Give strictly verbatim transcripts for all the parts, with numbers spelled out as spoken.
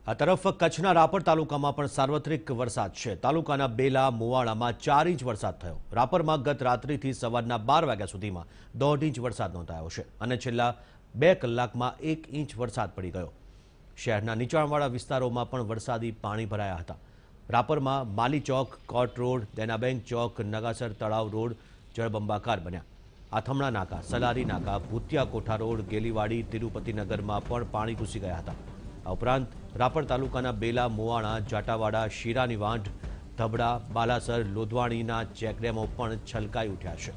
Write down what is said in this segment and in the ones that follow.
આ તરફ કચ્છના રાપર તાલુકામાં પણ સાર્વત્રિક વરસાદ છે। તાલુકાના બેલા મુવાડામાં ચાર ઇંચ વરસાદ થયો। રાપરમાં ગત રાત્રિથી સવારના બાર વાગ્યા સુધીમાં દોઢ ઇંચ વરસાદ નોંધાયો છે અને છેલ્લા બે કલાકમાં એક ઇંચ વરસાદ પડી ગયો। શહેરના નીચાણવાળા વિસ્તારોમાં પણ વરસાદી પાણી ભરાયા હતા। રાપરમાં માલી ચોક, કોર્ટ રોડ, દેનાબેંક ચોક, નગાસર તળાવ રોડ જળબંબાકાર બન્યા। આથમણા નાકા, સલારી નાકા, ભૂતિયા કોઠા રોડ, ગેલીવાડી, તિરુપતિનગરમાં પણ પાણી ઘૂસી ગયા હતા। આ ઉપરાંત રાપર તાલુકાના બેલા, મુવાણા, જાટાવાડા, શીરાની વાંઢ, ધબડા, બાલાસર, લોધવાણીના ચેકડેમો પણ છલકાઈ ઉઠ્યા છે।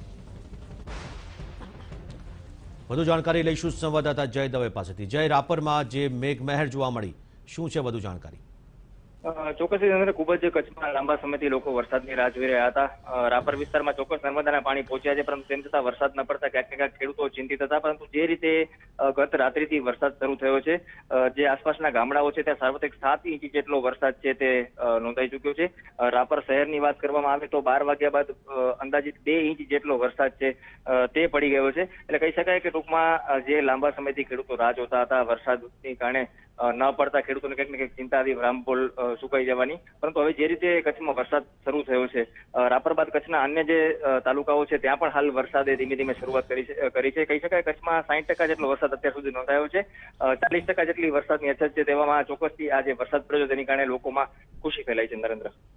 વધુ જાણકારી લઈશું સંવાદદાતા જય દવે પાસેથી। જય, રાપરમાં જે મેઘમહેર જોવા મળી, શું છે વધુ જાણકારી? ચોક્કસ ખૂબ જ કચ્છમાં લાંબા સમયથી લોકો વરસાદની રાહ જોઈ રહ્યા હતા। રાપર વિસ્તારમાં ચોક્કસ નર્મદાના પાણી પહોંચ્યા છે, પરંતુ તેમ છતાં વરસાદ ન પડતા ક્યાંક ને ક્યાંક ખેડૂતો ચિંતિત હતા। પરંતુ જે રીતે ગત રાત્રિથી વરસાદ શરૂ થયો છે, જે આસપાસના ગામડાઓ છે ત્યાં સાર્વત્રિક સાત ઇંચ જેટલો વરસાદ છે તે નોંધાઈ ચુક્યો છે। રાપર શહેરની વાત કરવામાં આવે તો બાર વાગ્યા બાદ અંદાજિત બે ઇંચ જેટલો વરસાદ છે તે પડી ગયો છે। એટલે કહી શકાય કે ટૂંકમાં જે લાંબા સમયથી ખેડૂતો રાહ જોતા હતા, વરસાદની કારણે ન પડતા ખેડૂતોને ક્યાંક ને ક્યાંક ચિંતા આવી રામપોલ સુકાઈ જવાની, પરંતુ હવે જે રીતે કચ્છમાં વરસાદ શરૂ થયો છે, રાપર બાદ કચ્છના અન્ય જે તાલુકાઓ છે ત્યાં પણ હાલ વરસાદે ધીમે ધીમે શરૂઆત કરી છે કરી છે કહી શકાય કચ્છમાં સાહીઠ ટકા જેટલો વરસાદ અત્યાર સુધી નોંધાયો છે। ચાલીસ ટકા જેટલી વરસાદની અછત છે, તેવામાં ચોક્કસથી આ જે વરસાદ પડ્યો તેની કારણે લોકોમાં ખુશી ફેલાઈ છે। નરેન્દ્ર।